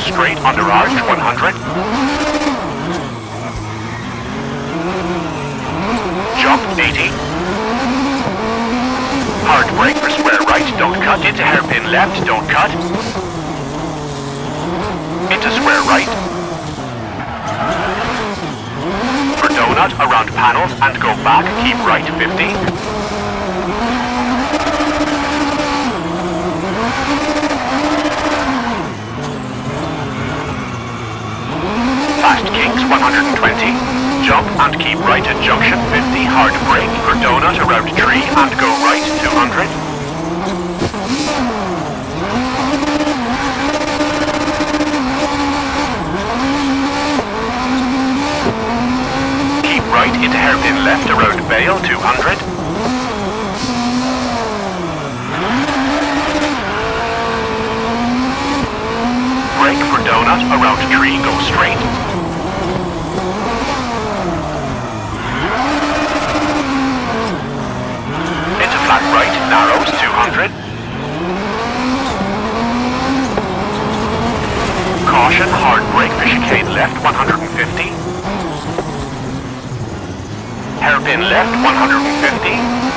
straight under arch 100. Jump 80. Hard brake for square right, don't cut. Into hairpin left, don't cut. Into square right. For donut around panels and go back, keep right 50. Fast Kings 120. Jump and keep right at junction 50. Hard brake for donut around tree and go right 200. Keep right into hairpin left around Bale 200. Brake for donut around tree, go straight. Into flat right, narrows 200. Caution, hard brake for chicane left 150. Hairpin left 150.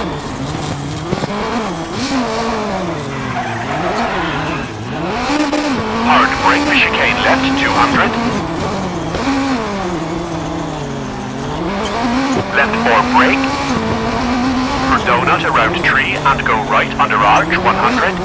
Hard brake for chicane left 200. Left 4 brake. For donut around tree and go right under arch 100.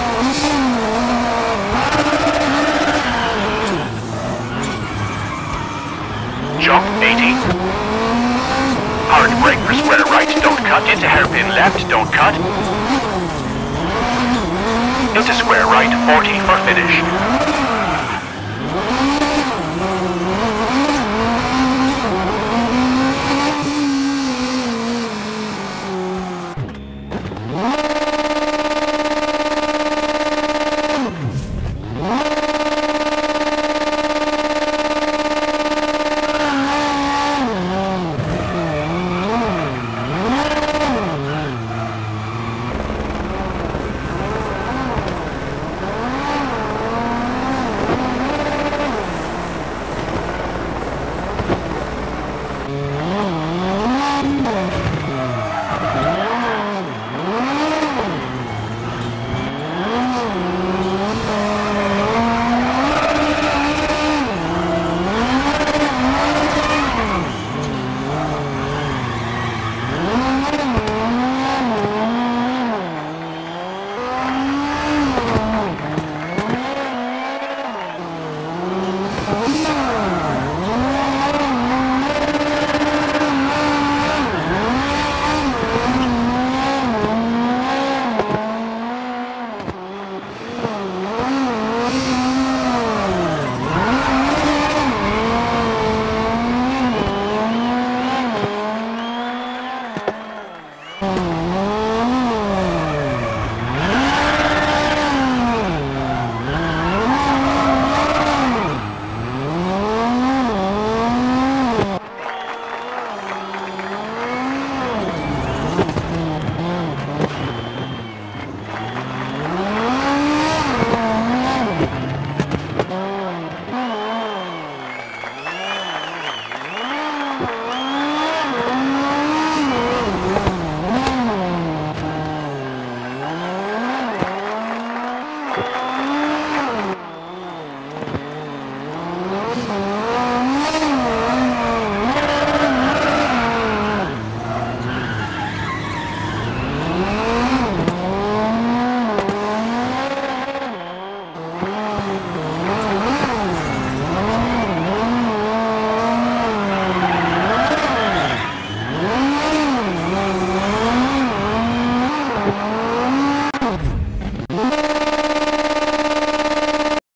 Jump 80. Hard brake for square right, don't cut. Into hairpin left, don't cut. Into square right 40 for finish.